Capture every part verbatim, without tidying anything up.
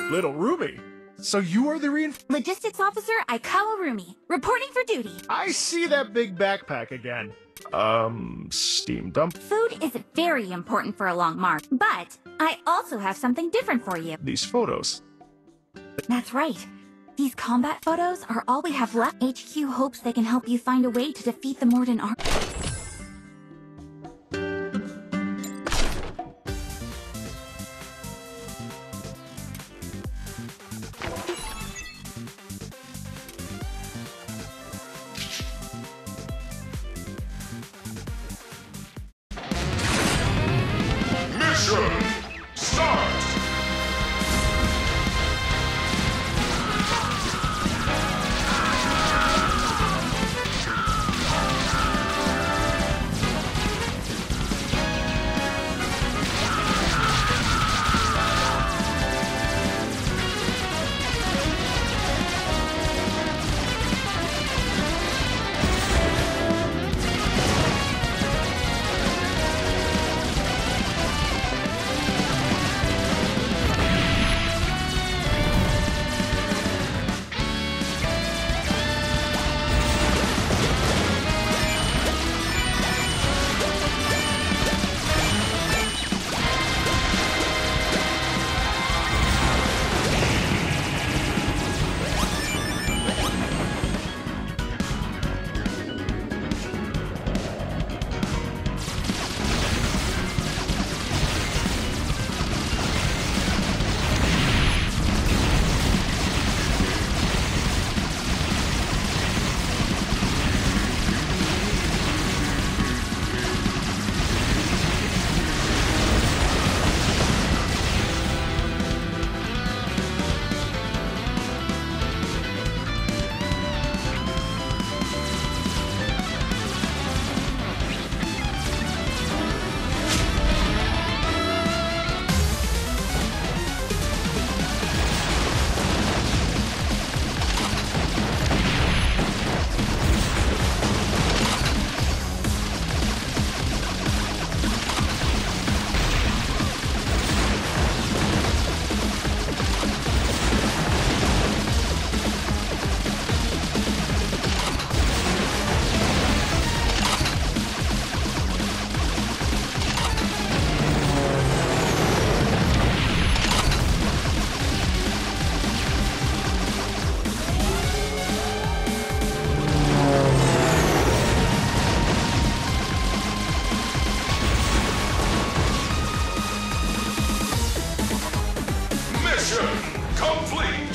Little Ruby. So you are the reinf- Logistics Officer Aikawa Rumi, reporting for duty. I see that big backpack again. Um, steam dump. Food is very important for a long march, but I also have something different for you. These photos. That's right. These combat photos are all we have left. H Q hopes they can help you find a way to defeat the Morden army. Mission start! Mission complete!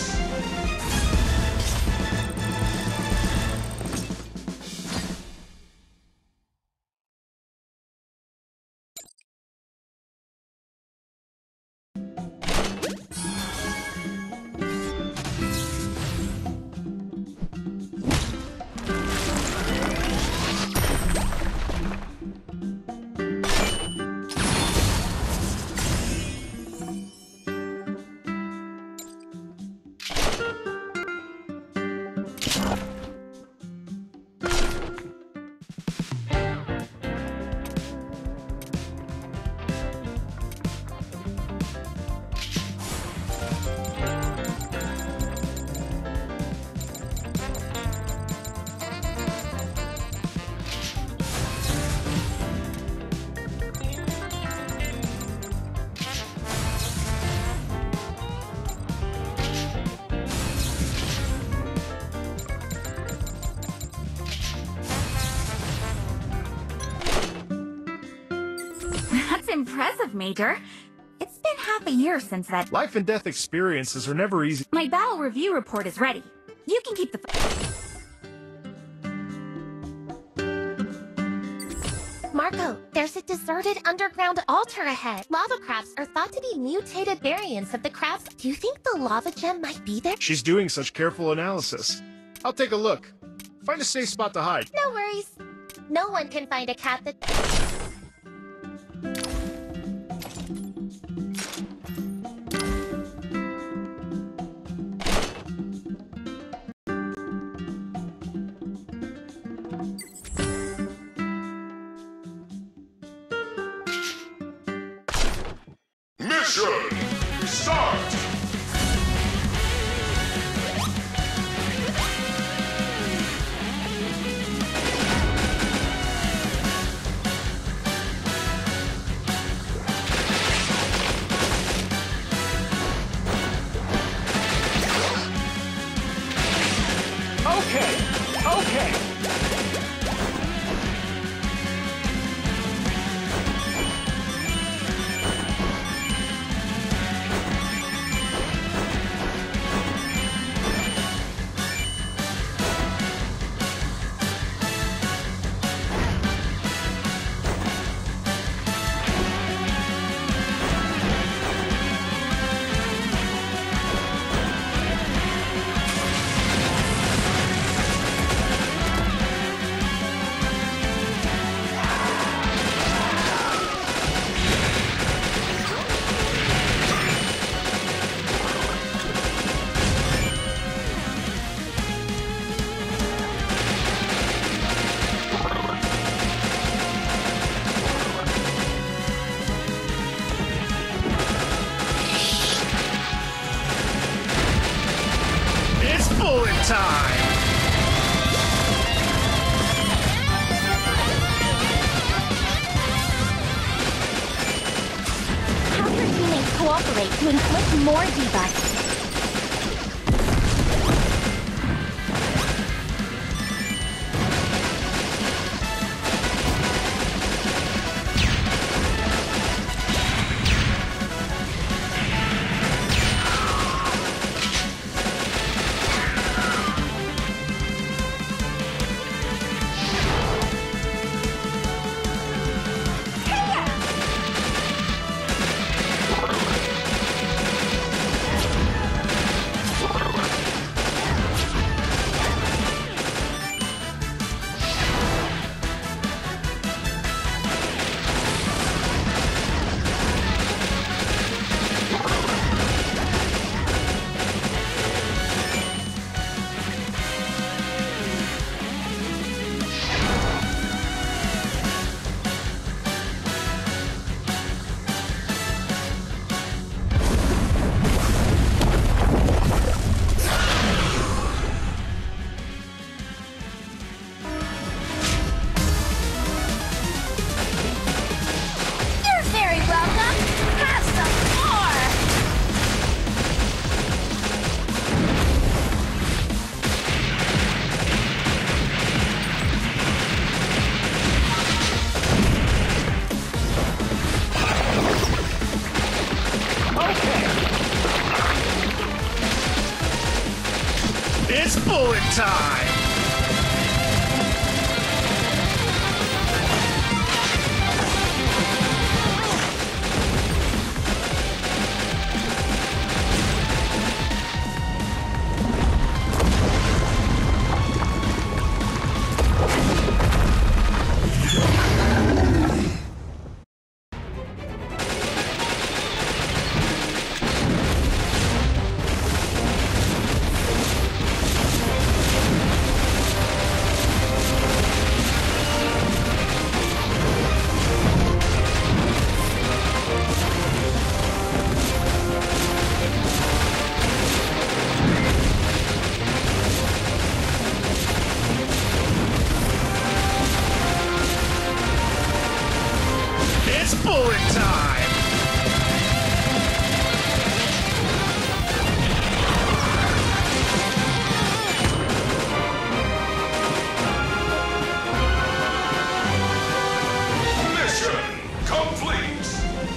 That's impressive, Major. It's been half a year since that. Life and death experiences are never easy. My battle review report is ready. You can keep the. Marco, there's a deserted underground altar ahead. Lava crabs are thought to be mutated variants of the crabs. Do you think the lava gem might be there? She's doing such careful analysis. I'll take a look. Find a safe spot to hide. No worries. No one can find a cat that... Mission start! time! Have your teammates cooperate to inflict more debuffs. It's bullet time! It's bullet time! Mission complete!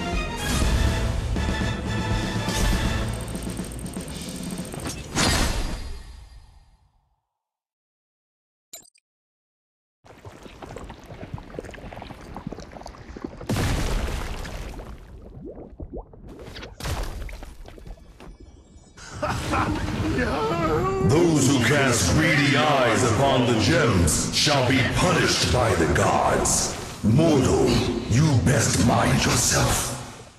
Those who cast greedy eyes upon the gems shall be punished by the gods. Mortal, you best mind yourself.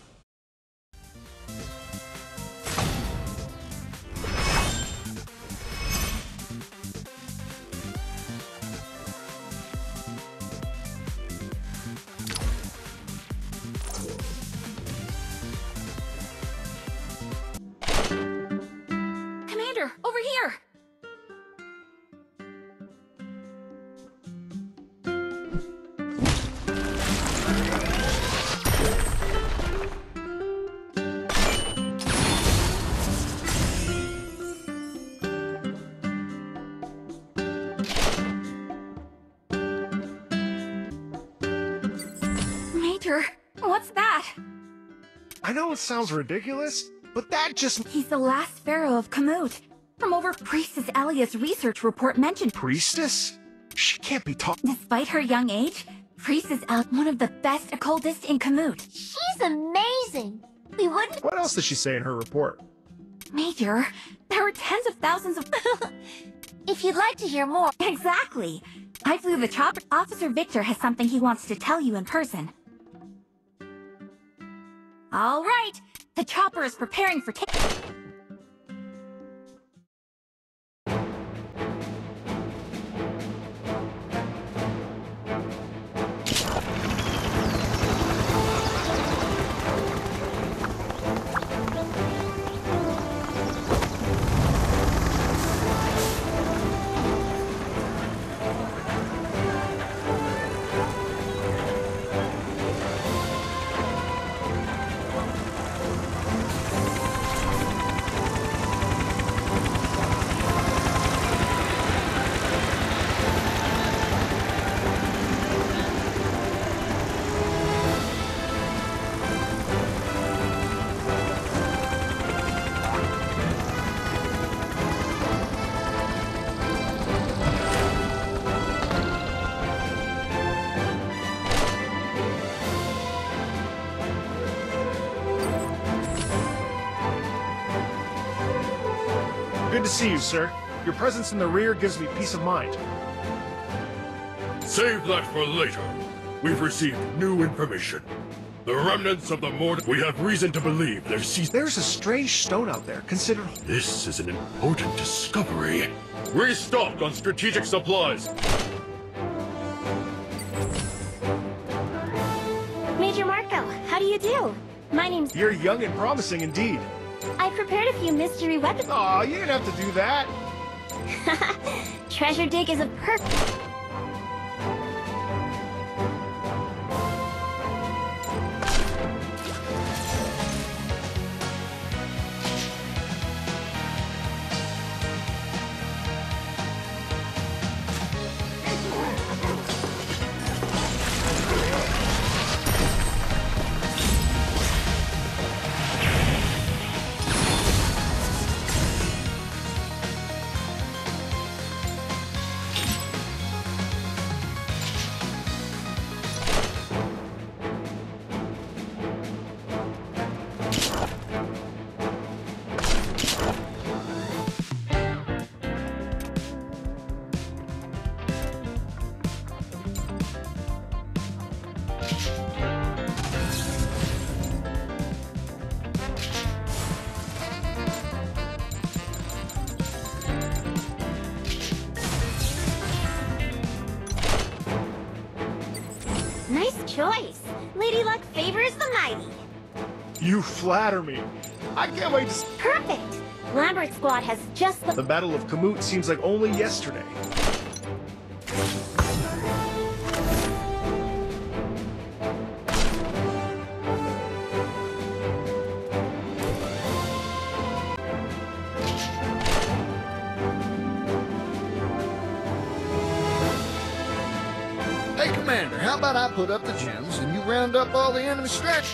Commander, over here! Major, what's that? I know it sounds ridiculous, but that just... He's the last pharaoh of Kamut. From over Priestess Elia's research report mentioned. Priestess? She can't be talking... Despite her young age, Priestess El, one of the best occultists in Kamut. She's amazing. We wouldn't... What else does she say in her report? Major, there were tens of thousands of... If you'd like to hear more... Exactly. I flew the chopper. Officer Victor has something he wants to tell you in person. All right. The chopper is preparing for take... Good to see you, sir. Your presence in the rear gives me peace of mind. Save that for later. We've received new information. The remnants of the Mord... We have reason to believe they're seized... There's a strange stone out there. Consider... This is an important discovery. Restock on strategic supplies. Major Marco, how do you do? My name's... You're young and promising indeed. I prepared a few mystery weapons. Aw, you didn't have to do that. Treasure dig is a perfect... Nice choice. Lady Luck favors the mighty. You flatter me. I can't wait to... s- Perfect. Lambert Squad has just... The Battle of Kamut seems like only yesterday. Hey, Commander, how about I put up the gems and you round up all the enemy stretch?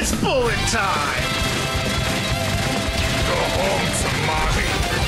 It's bullet time! Go home, Samari.